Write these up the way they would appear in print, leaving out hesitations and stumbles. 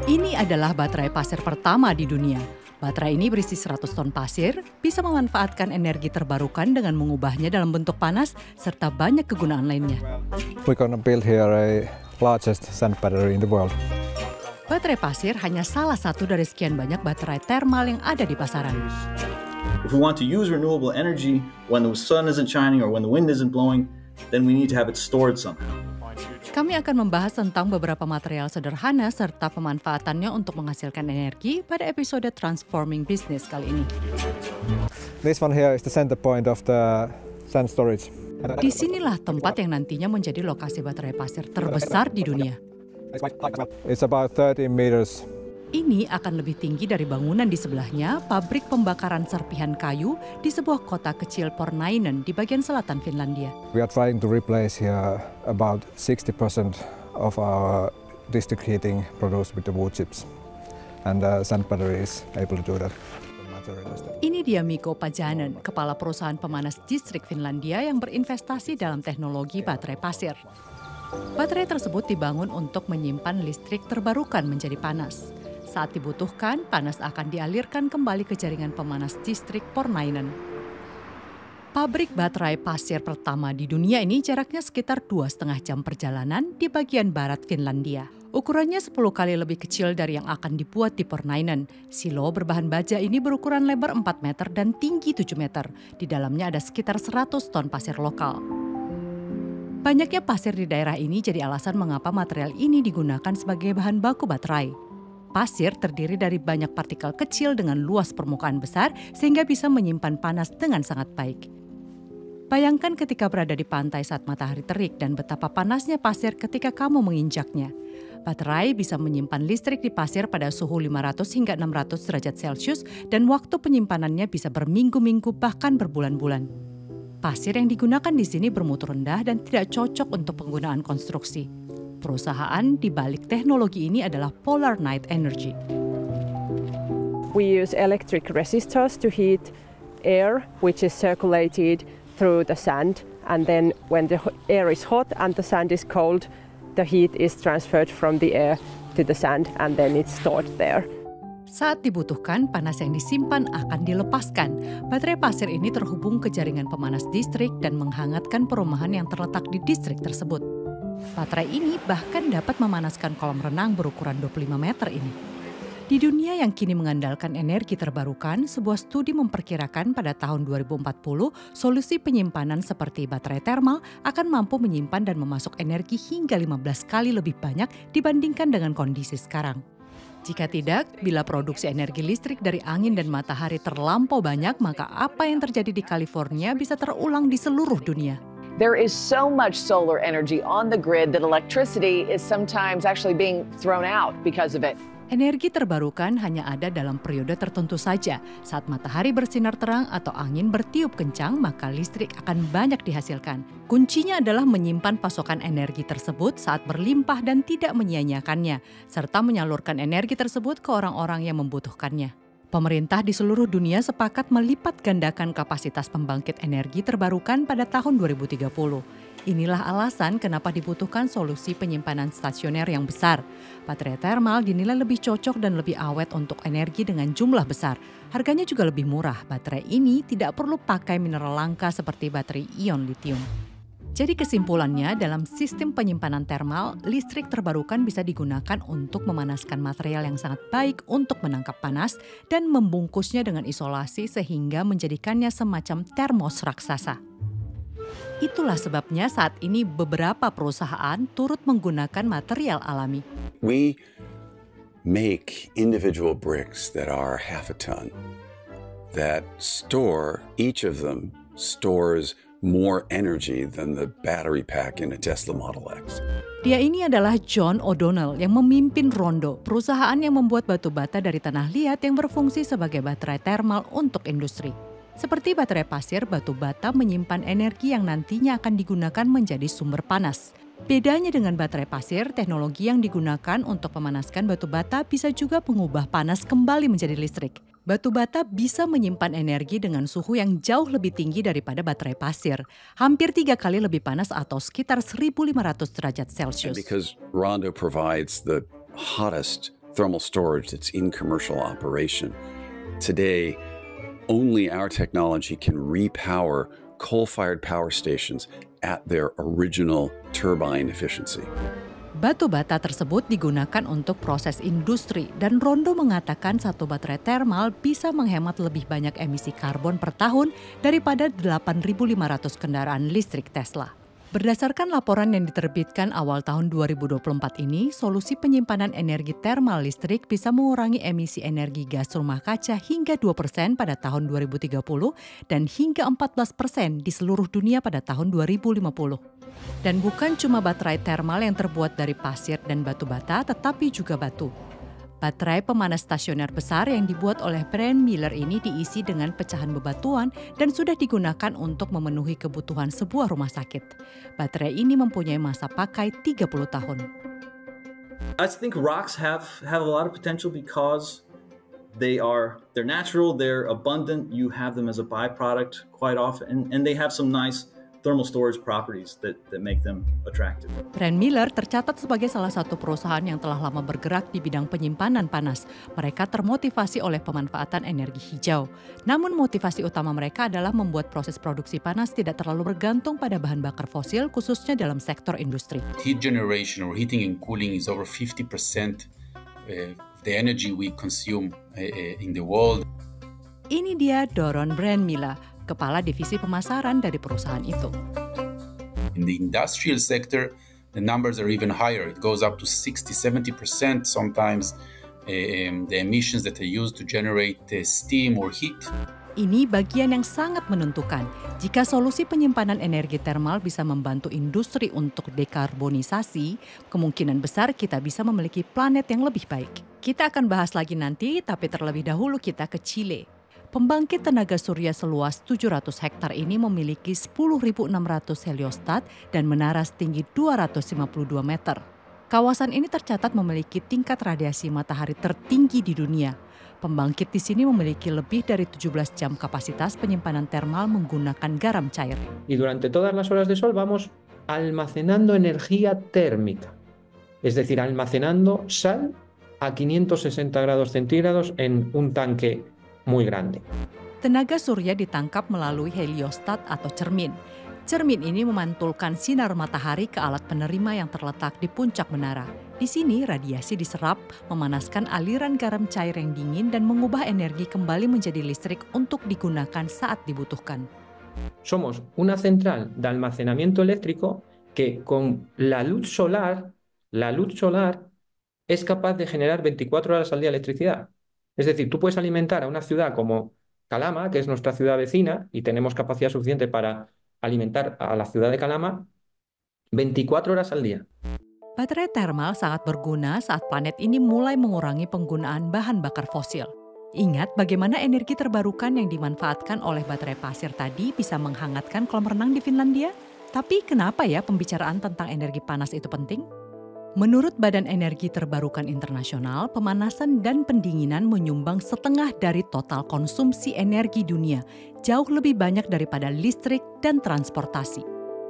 Ini adalah baterai pasir pertama di dunia. Baterai ini berisi 100 ton pasir, bisa memanfaatkan energi terbarukan dengan mengubahnya dalam bentuk panas, serta banyak kegunaan lainnya. We're gonna build here a largest sand battery in the world. Baterai pasir hanya salah satu dari sekian banyak baterai termal yang ada di pasaran. If we want to use renewable energy when the sun isn't shining or when the wind isn't blowing, then we need to have it stored somehow. Kami akan membahas tentang beberapa material sederhana serta pemanfaatannya untuk menghasilkan energi pada episode Transforming Business kali ini. This one here is the center point of the sand storage. Disinilah tempat yang nantinya menjadi lokasi baterai pasir terbesar di dunia. It's about 13 meters. Ini akan lebih tinggi dari bangunan di sebelahnya, pabrik pembakaran serpihan kayu di sebuah kota kecil Pornainen di bagian selatan Finlandia. We are trying to replace here about 60% of our district heating produced with the wood chips. And the sand battery is able to do that. Ini dia Mikko Pajanen, kepala perusahaan pemanas distrik Finlandia yang berinvestasi dalam teknologi baterai pasir. Baterai tersebut dibangun untuk menyimpan listrik terbarukan menjadi panas. Saat dibutuhkan, panas akan dialirkan kembali ke jaringan pemanas distrik Pornainen. Pabrik baterai pasir pertama di dunia ini jaraknya sekitar 2,5 jam perjalanan di bagian barat Finlandia. Ukurannya 10 kali lebih kecil dari yang akan dibuat di Pornainen. Silo berbahan baja ini berukuran lebar 4 meter dan tinggi 7 meter. Di dalamnya ada sekitar 100 ton pasir lokal. Banyaknya pasir di daerah ini jadi alasan mengapa material ini digunakan sebagai bahan baku baterai. Pasir terdiri dari banyak partikel kecil dengan luas permukaan besar sehingga bisa menyimpan panas dengan sangat baik. Bayangkan ketika berada di pantai saat matahari terik dan betapa panasnya pasir ketika kamu menginjaknya. Baterai bisa menyimpan listrik di pasir pada suhu 500 hingga 600 derajat Celcius dan waktu penyimpanannya bisa berminggu-minggu bahkan berbulan-bulan. Pasir yang digunakan di sini bermutu rendah dan tidak cocok untuk penggunaan konstruksi. Perusahaan di balik teknologi ini adalah Polar Night Energy. We use electric resistors to heat air which is circulated through the sand, and then when the air is hot and the sand is cold, the heat is transferred from the air to the sand and then it's stored there. Saat dibutuhkan, panas yang disimpan akan dilepaskan. Baterai pasir ini terhubung ke jaringan pemanas distrik dan menghangatkan perumahan yang terletak di distrik tersebut. Baterai ini bahkan dapat memanaskan kolam renang berukuran 25 meter ini. Di dunia yang kini mengandalkan energi terbarukan, sebuah studi memperkirakan pada tahun 2040 solusi penyimpanan seperti baterai termal akan mampu menyimpan dan memasok energi hingga 15 kali lebih banyak dibandingkan dengan kondisi sekarang. Jika tidak, bila produksi energi listrik dari angin dan matahari terlampau banyak, maka apa yang terjadi di California bisa terulang di seluruh dunia. There is so much solar energy on the grid that electricity is sometimes actually being thrown out because of it. Energi terbarukan hanya ada dalam periode tertentu saja. Saat matahari bersinar terang atau angin bertiup kencang, maka listrik akan banyak dihasilkan. Kuncinya adalah menyimpan pasokan energi tersebut saat berlimpah dan tidak menyia-nyiakannya, serta menyalurkan energi tersebut ke orang-orang yang membutuhkannya. Pemerintah di seluruh dunia sepakat melipat gandakan kapasitas pembangkit energi terbarukan pada tahun 2030. Inilah alasan kenapa dibutuhkan solusi penyimpanan stasioner yang besar. Baterai termal dinilai lebih cocok dan lebih awet untuk energi dengan jumlah besar. Harganya juga lebih murah. Baterai ini tidak perlu pakai mineral langka seperti baterai ion litium. Jadi kesimpulannya, dalam sistem penyimpanan termal, listrik terbarukan bisa digunakan untuk memanaskan material yang sangat baik untuk menangkap panas dan membungkusnya dengan isolasi sehingga menjadikannya semacam termos raksasa. Itulah sebabnya saat ini beberapa perusahaan turut menggunakan material alami. We make individual bricks that are half a ton, that store, each of them stores more energy than the battery pack in a Tesla Model X. Dia ini adalah John O'Donnell yang memimpin Rondo, perusahaan yang membuat batu bata dari tanah liat yang berfungsi sebagai baterai termal untuk industri. Seperti baterai pasir, batu bata menyimpan energi yang nantinya akan digunakan menjadi sumber panas. Bedanya dengan baterai pasir, teknologi yang digunakan untuk memanaskan batu bata bisa juga mengubah panas kembali menjadi listrik. Batu bata bisa menyimpan energi dengan suhu yang jauh lebih tinggi daripada baterai pasir, hampir 3 kali lebih panas atau sekitar 1.500 derajat Celcius. And because Rondo provides the hottest thermal storage that's in commercial operation. Today, only our technology can repower coal-fired power stations at their original turbine efficiency. Batu bata tersebut digunakan untuk proses industri dan Rondo mengatakan satu baterai thermal bisa menghemat lebih banyak emisi karbon per tahun daripada 8.500 kendaraan listrik Tesla. Berdasarkan laporan yang diterbitkan awal tahun 2024 ini, solusi penyimpanan energi thermal listrik bisa mengurangi emisi energi gas rumah kaca hingga 2% pada tahun 2030 dan hingga 14% di seluruh dunia pada tahun 2050. Dan bukan cuma baterai thermal yang terbuat dari pasir dan batu bata, tetapi juga batu. Baterai pemanas stasioner besar yang dibuat oleh Brand Miller ini diisi dengan pecahan bebatuan dan sudah digunakan untuk memenuhi kebutuhan sebuah rumah sakit. Baterai ini mempunyai masa pakai 30 tahun. I think rocks have a lot of potential because they're natural, they're abundant. You have them as a byproduct quite often, and they have some nice thermal storage properties that make them attractive. Brand Miller tercatat sebagai salah satu perusahaan yang telah lama bergerak di bidang penyimpanan panas. Mereka termotivasi oleh pemanfaatan energi hijau. Namun motivasi utama mereka adalah membuat proses produksi panas tidak terlalu bergantung pada bahan bakar fosil, khususnya dalam sektor industri. Heat generation or heating and cooling is over 50% of the energy we consume in the world. Ini dia Doron Brand Miller, kepala divisi pemasaran dari perusahaan itu. In the industrial sector, the numbers are even higher. It goes up to 60-70% sometimes the emissions that are used to generate steam or heat. Ini bagian yang sangat menentukan. Jika solusi penyimpanan energi thermal bisa membantu industri untuk dekarbonisasi, kemungkinan besar kita bisa memiliki planet yang lebih baik. Kita akan bahas lagi nanti, tapi terlebih dahulu kita ke Chile. Pembangkit tenaga surya seluas 700 hektar ini memiliki 10.600 heliostat dan menara setinggi 252 meter. Kawasan ini tercatat memiliki tingkat radiasi matahari tertinggi di dunia. Pembangkit di sini memiliki lebih dari 17 jam kapasitas penyimpanan termal menggunakan garam cair. Y durante todas las horas de sol vamos almacenando energía térmica, es decir, almacenando sal a 560 grados centígrados en un tanque muy grande. Tenaga surya ditangkap melalui heliostat atau cermin. Cermin ini memantulkan sinar matahari ke alat penerima yang terletak di puncak menara. Di sini radiasi diserap, memanaskan aliran garam cair yang dingin dan mengubah energi kembali menjadi listrik untuk digunakan saat dibutuhkan. Somos una central de almacenamiento eléctrico que con la luz solar es capaz de generar 24 horas al día electricidad. Es decir, tú puedes alimentar a una ciudad como Calama, que es nuestra ciudad vecina, y tenemos capacidad suficiente para alimentar a la ciudad de Calama 24 horas al día. Baterai thermal sangat berguna saat planet ini mulai mengurangi penggunaan bahan bakar fosil. Ingat bagaimana energi terbarukan yang dimanfaatkan oleh baterai pasir tadi bisa menghangatkan kolam renang di Finlandia? Tapi kenapa ya pembicaraan tentang energi panas itu penting? Menurut Badan Energi Terbarukan Internasional, pemanasan dan pendinginan menyumbang setengah dari total konsumsi energi dunia, jauh lebih banyak daripada listrik dan transportasi.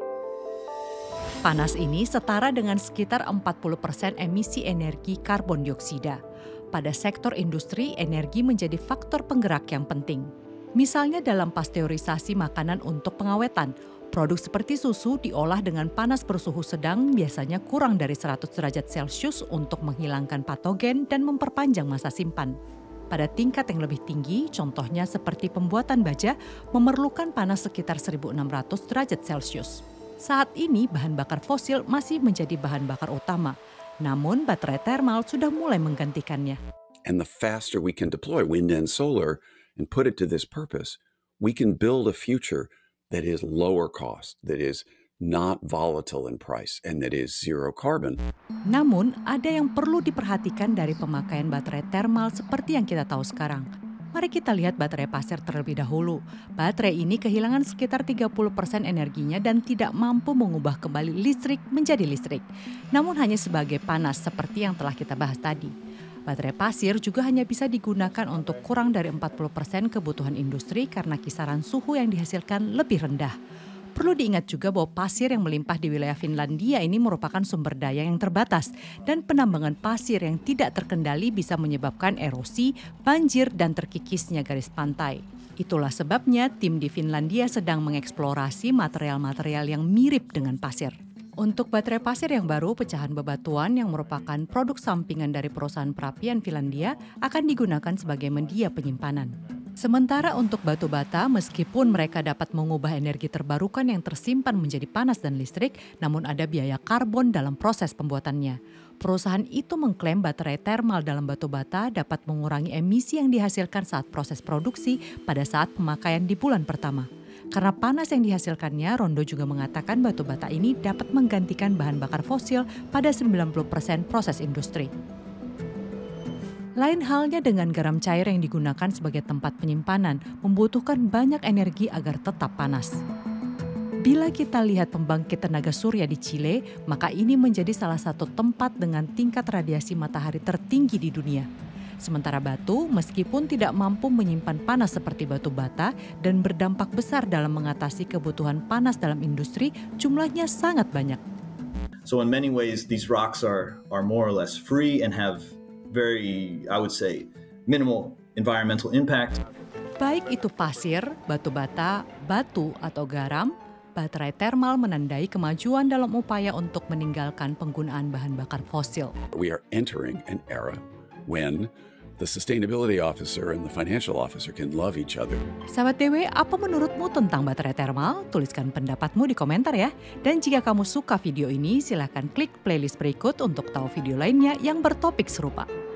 Panas ini setara dengan sekitar 40% emisi energi karbon dioksida. Pada sektor industri, energi menjadi faktor penggerak yang penting. Misalnya dalam pasteurisasi makanan untuk pengawetan, produk seperti susu diolah dengan panas bersuhu sedang biasanya kurang dari 100 derajat Celcius untuk menghilangkan patogen dan memperpanjang masa simpan. Pada tingkat yang lebih tinggi, contohnya seperti pembuatan baja, memerlukan panas sekitar 1.600 derajat Celcius. Saat ini bahan bakar fosil masih menjadi bahan bakar utama, namun baterai thermal sudah mulai menggantikannya. And the faster we can deploy wind and solar and put it to this purpose, we can build a future that is lower cost, that is not volatile in price, and that is zero carbon. Namun, ada yang perlu diperhatikan dari pemakaian baterai thermal seperti yang kita tahu sekarang. Mari kita lihat baterai pasir terlebih dahulu. Baterai ini kehilangan sekitar 30% energinya dan tidak mampu mengubah kembali listrik menjadi listrik. Namun hanya sebagai panas seperti yang telah kita bahas tadi. Baterai pasir juga hanya bisa digunakan untuk kurang dari 40% kebutuhan industri karena kisaran suhu yang dihasilkan lebih rendah. Perlu diingat juga bahwa pasir yang melimpah di wilayah Finlandia ini merupakan sumber daya yang terbatas dan penambangan pasir yang tidak terkendali bisa menyebabkan erosi, banjir, dan terkikisnya garis pantai. Itulah sebabnya tim di Finlandia sedang mengeksplorasi material-material yang mirip dengan pasir. Untuk baterai pasir yang baru, pecahan bebatuan yang merupakan produk sampingan dari perusahaan perapian Finlandia akan digunakan sebagai media penyimpanan. Sementara untuk batu bata, meskipun mereka dapat mengubah energi terbarukan yang tersimpan menjadi panas dan listrik, namun ada biaya karbon dalam proses pembuatannya. Perusahaan itu mengklaim baterai termal dalam batu bata dapat mengurangi emisi yang dihasilkan saat proses produksi pada saat pemakaian di bulan pertama. Karena panas yang dihasilkannya, Rondo juga mengatakan batu bata ini dapat menggantikan bahan bakar fosil pada 90% proses industri. Lain halnya dengan garam cair yang digunakan sebagai tempat penyimpanan, membutuhkan banyak energi agar tetap panas. Bila kita lihat pembangkit tenaga surya di Chile, maka ini menjadi salah satu tempat dengan tingkat radiasi matahari tertinggi di dunia. Sementara batu, meskipun tidak mampu menyimpan panas seperti batu bata dan berdampak besar dalam mengatasi kebutuhan panas dalam industri, jumlahnya sangat banyak. So in many ways, these rocks are more or less free and have very, I would say, minimal environmental impact. Baik itu pasir, batu bata, batu atau garam, baterai termal menandai kemajuan dalam upaya untuk meninggalkan penggunaan bahan bakar fosil. We are entering an era when the sustainability officer and the financial officer can love each other. Sahabat DW, apa menurutmu tentang baterai termal? Tuliskan pendapatmu di komentar ya. Dan jika kamu suka video ini, silakan klik playlist berikut untuk tahu video lainnya yang bertopik serupa.